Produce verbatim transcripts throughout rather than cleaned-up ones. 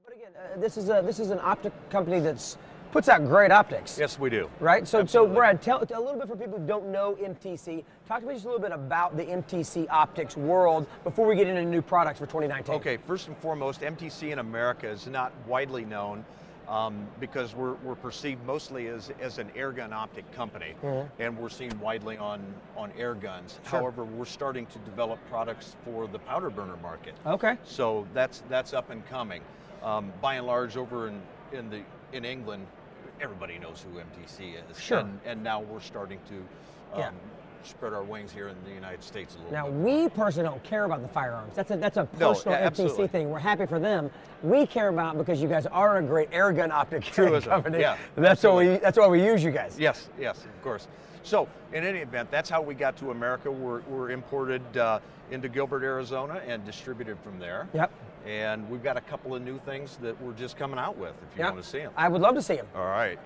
But again, uh, this is a this is an optic company that's puts out great optics. Yes, we do. Right. So Absolutely. so Brad, tell a little bit for people who don't know M T C. Talk to me just a little bit about the M T C optics world before we get into new products for twenty nineteen. Okay. First and foremost, M T C in America is not widely known um, because we're we're perceived mostly as as an airgun optic company, mm-hmm. and we're seen widely on on air guns. Sure. However, we're starting to develop products for the powder burner market. Okay. So that's that's up and coming. Um, by and large, over in, in the in England, everybody knows who M T C is. Sure. And, and now we're starting to um, yeah. spread our wings here in the United States a little now, bit. Now, we personally don't care about the firearms. That's a that's a No, personal yeah, M T C thing. We're happy for them. We care about because you guys are a great airgun optic company. Yeah, that's why we that's why we use you guys. Yes, yes, of course. So, in any event, that's how we got to America. We're, we're imported uh, into Gilbert, Arizona, and distributed from there. Yep. And we've got a couple of new things that we're just coming out with, if you yep. want to see them. I would love to see them. All right.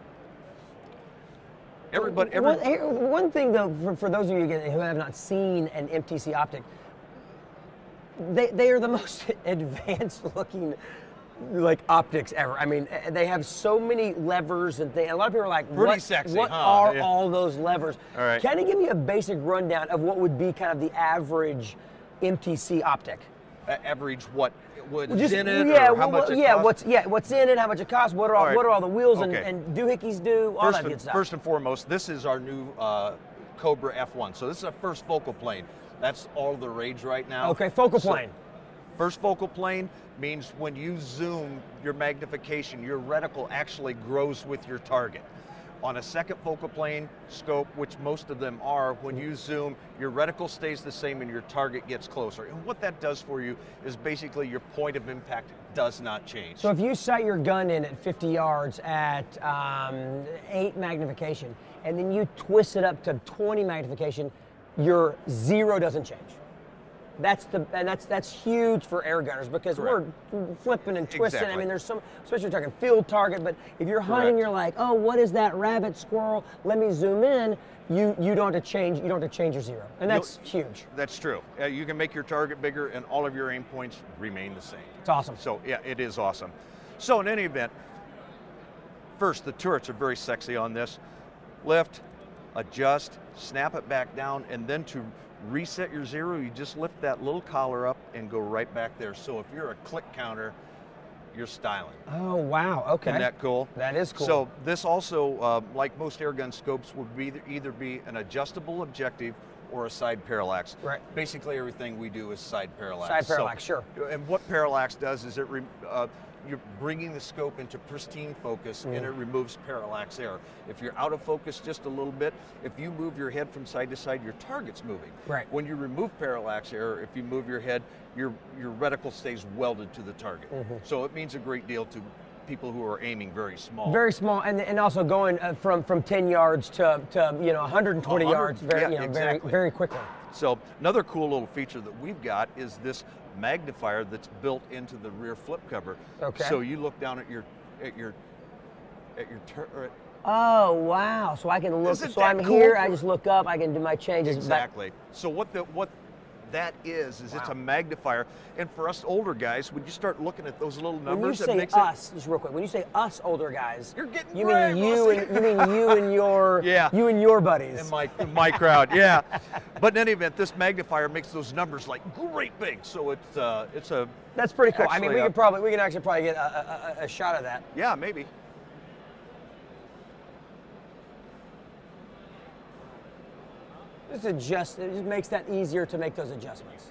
Everybody, every, one, one thing, though, for, for those of you who have not seen an M T C optic, they, they are the most advanced looking like optics ever. I mean, they have so many levers and things. A lot of people are like, Pretty what, sexy, what huh? are Yeah. all those levers? All right. Kind of give me a basic rundown of what would be kind of the average M T C optic. Uh, average what? What's Just, in it, yeah, or how well, much it yeah, costs? what's yeah, what's in it? How much it costs? What are all, all right. what are all the wheels okay. and, and doohickeys do? All first that and, good stuff. First and foremost, this is our new uh, Cobra F one. So this is our first focal plane. That's all the rage right now. Okay, focal so, plane. First focal plane means when you zoom, your magnification, your reticle actually grows with your target. On a second focal plane scope, which most of them are, when you zoom, your reticle stays the same and your target gets closer. And what that does for you is basically your point of impact does not change. So if you sight your gun in at fifty yards at um, eight magnification, and then you twist it up to twenty magnification, your zero doesn't change. That's the and that's that's huge for air gunners because Correct. we're flipping and twisting. Exactly. I mean, there's some, especially if you're talking field target. But if you're hunting, Correct. you're like, oh, what is that rabbit, squirrel? Let me zoom in. You you don't have to change. You don't have to change your zero, and that's You'll, huge. That's true. Uh, you can make your target bigger, and all of your aim points remain the same. It's awesome. So yeah, it is awesome. So in any event, first the turrets are very sexy on this. Lift, adjust, snap it back down, and then to reset your zero, you just lift that little collar up and go right back there. So if you're a click counter, you're styling. Oh, wow, okay. Isn't that cool? That is cool. So this also, uh, like most airgun scopes, would be either be an adjustable objective or a side parallax. Right. Basically everything we do is side parallax. Side parallax, so, sure. And what parallax does is it, re uh, you're bringing the scope into pristine focus mm. and it removes parallax error. If you're out of focus just a little bit, if you move your head from side to side, your target's moving. Right. When you remove parallax error, if you move your head, your, your reticle stays welded to the target. Mm-hmm. So it means a great deal to people who are aiming very small. Very small, and and also going uh, from from ten yards to to you know one hundred twenty one hundred, yards very yeah, you know exactly. very very quickly. So another cool little feature that we've got is this magnifier that's built into the rear flip cover. Okay. So you look down at your at your at your turret. Oh wow! So I can look. Isn't so that I'm cool? here. I just look up. I can do my changes. Exactly. So what the what that is is wow. It's a magnifier, and for us older guys, when you start looking at those little numbers, when you it makes say us, it, just real quick, when you say us older guys, you're getting you gray, mean you and you mean you and your yeah. you and your buddies and my my crowd, yeah. But in any event, this magnifier makes those numbers like great big. So it's uh, it's a that's pretty cool. I mean, we uh, could probably we can actually probably get a, a, a shot of that. Yeah, maybe. Just adjust. It just makes that easier to make those adjustments.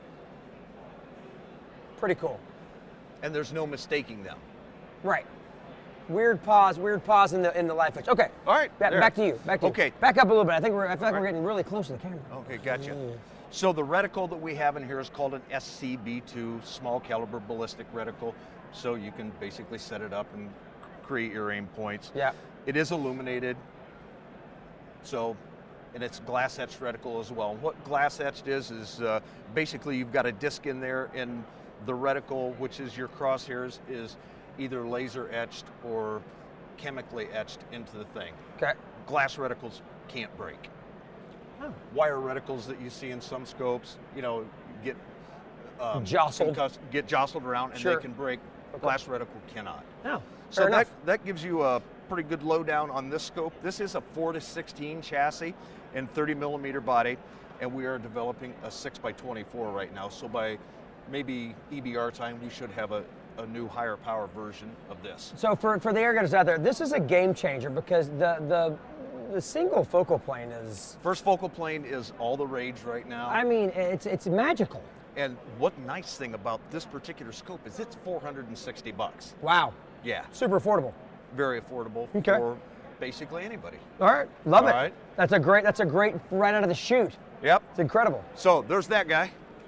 Pretty cool. And there's no mistaking them. Right. Weird pause. Weird pause in the in the live footage. Okay. All right. Back, back to you. Back to okay. you. Back up a little bit. I think we're. I feel like All we're right. getting really close to the camera. Okay, gotcha. Yeah. So the reticle that we have in here is called an S C B two, small caliber ballistic reticle. So you can basically set it up and create your aim points. Yeah. It is illuminated. So. And it's glass etched reticle as well. What glass etched is, is uh, basically you've got a disc in there and the reticle, which is your crosshairs, is either laser etched or chemically etched into the thing. Okay. Glass reticles can't break. Oh. Wire reticles that you see in some scopes, you know, get um, jostled, concussed, get jostled around and sure. they can break. Okay. Glass reticle cannot. No, So fair that, enough. that gives you a pretty good lowdown on this scope. This is a four to sixteen chassis and thirty millimeter body, and we are developing a six by twenty-four right now. So by maybe E B R time, we should have a, a new higher power version of this. So for, for the airgunners out there, this is a game changer because the, the, the single focal plane is, First focal plane is all the rage right now. I mean, it's, it's magical. And what nice thing about this particular scope is it's four hundred sixty bucks. Wow. Yeah, Super affordable. very affordable Okay. for basically anybody. All right, love All it. right. That's a great, that's a great right out of the chute. Yep. It's incredible. So there's that guy.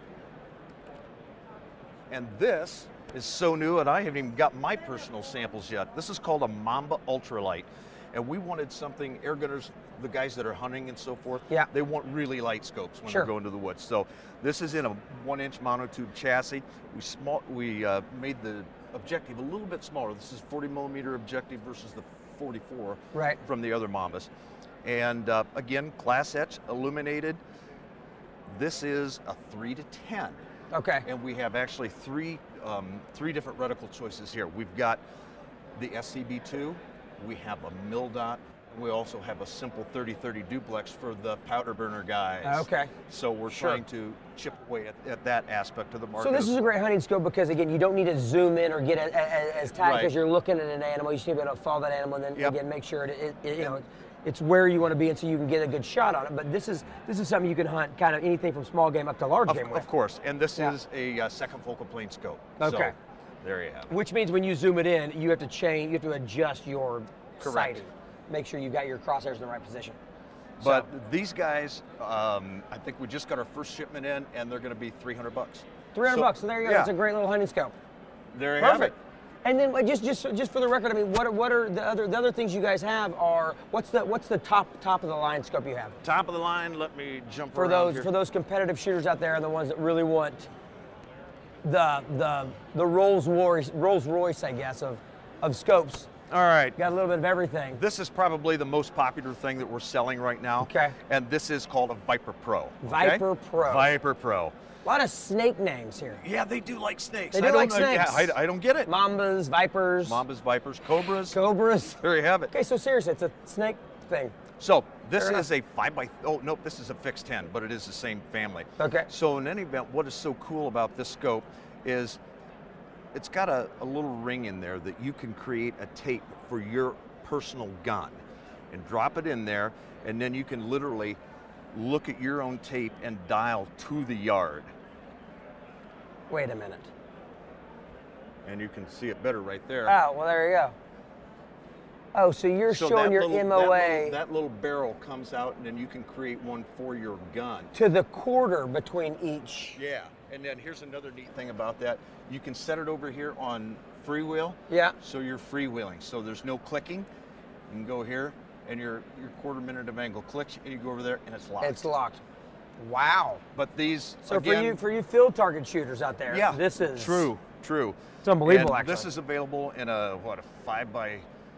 And this is so new, and I haven't even got my personal samples yet. This is called a Mamba Ultralight. And we wanted something, airgunners, the guys that are hunting and so forth, Yeah. they want really light scopes when Sure. they're going to the woods. So this is in a one inch monotube chassis. We small, we uh, made the objective a little bit smaller. This is forty millimeter objective versus the forty-four Right. from the other Mambas. And uh, again, glass etch, illuminated. This is a three to ten. Okay. And we have actually three, um, three different reticle choices here. We've got the S C B two, we have a mil dot, and we also have a simple thirty thirty duplex for the powder burner guys. Okay. So we're Sure. trying to chip away at, at that aspect of the market. So this is a great hunting scope because again, you don't need to zoom in or get a, a, as tight Right. because you're looking at an animal. You just need to be able to follow that animal and then Yep. again make sure it, it, it you know it's where you want to be and so you can get a good shot on it. But this is this is something you can hunt kind of anything from small game up to large Of, game with. of course, and this Yeah. is a uh, second focal plane scope. Okay. So there you have it. Which means when you zoom it in, you have to change, you have to adjust your Correct. sighting. Make sure you've got your crosshairs in the right position. But So, these guys, um, I think we just got our first shipment in, and they're going to be three hundred bucks. three hundred So, bucks. So there you go. yeah. That's a great little hunting scope. There you have it. Perfect. And then uh, just just just for the record, I mean, what are, what are the other the other things you guys have? Are what's the what's the top top of the line scope you have Top of the line. Let me jump for around those here. for those competitive shooters out there and the ones that really want the the the Rolls Royce Rolls Royce, I guess, of of scopes. All right. Got a little bit of everything. This is probably the most popular thing that we're selling right now. Okay. And this is called a Viper Pro. okay? Viper Pro. Viper Pro. A lot of snake names here. Yeah, they do like snakes. They do I don't like know- yeah, snakes. I, I don't get it. Mambas, vipers, Mambas, vipers, cobras. cobras. There you have it. Okay, so seriously, it's a snake thing. So this Fair is a five by, oh, nope, this is a fixed ten, but it is the same family. Okay. So in any event, what is so cool about this scope is it's got a, a little ring in there that you can create a tape for your personal gun and drop it in there, and then you can literally look at your own tape and dial to the yard. Wait a minute. And you can see it better right there. Oh, well, there you go. Oh, so you're So showing that your little- M that O A little- That little barrel comes out, and then you can create one for your gun. to the quarter between each. Yeah, and then here's another neat thing about that. You can set it over here on freewheel. Yeah. So you're freewheeling. So there's no clicking. You can go here, and your your quarter minute of angle clicks, and you go over there, and it's locked. It's locked. Wow. But these So again, for you for you field target shooters out there, yeah, this is true, true. It's unbelievable. And actually, this is available in a what a five by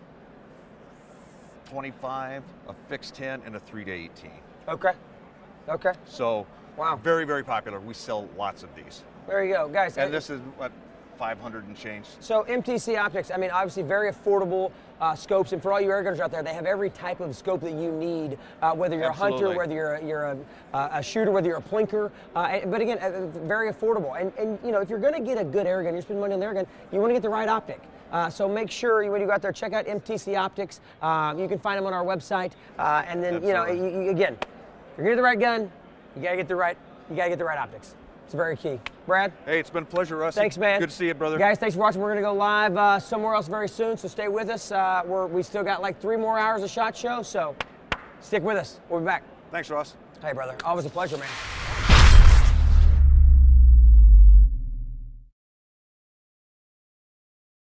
twenty-five, a fixed ten, and a three to eighteen. okay. Okay. So Wow. very very popular. We sell lots of these, There you go, guys. and uh, this is what five hundred and change. So M T C Optics, I mean, obviously very affordable uh, scopes, and for all you airgunners out there, they have every type of scope that you need, uh, whether you're a hunter, Absolutely. whether you're a, you're a, uh, a shooter, whether you're a plinker. Uh, and- but again, uh, very affordable. And and you know, if you're going to get a good airgun, you're spending money on the airgun, you want to get the right optic. Uh, so make sure you, when you go out there, check out M T C Optics. Um, you can find them on our website, uh, and then you know, Absolutely. you, you, again, if you're going to get the right gun, you got to get the right, you got to get the right optics. It's very key. Brad? Hey, it's been a pleasure, Russ. Thanks, man. Good to see you, brother. Guys, thanks for watching. We're going to go live uh, somewhere else very soon, so stay with us. Uh, we're, we still got like three more hours of SHOT Show, so stick with us. We'll be back. Thanks, Ross. Hey, brother. Always a pleasure, man.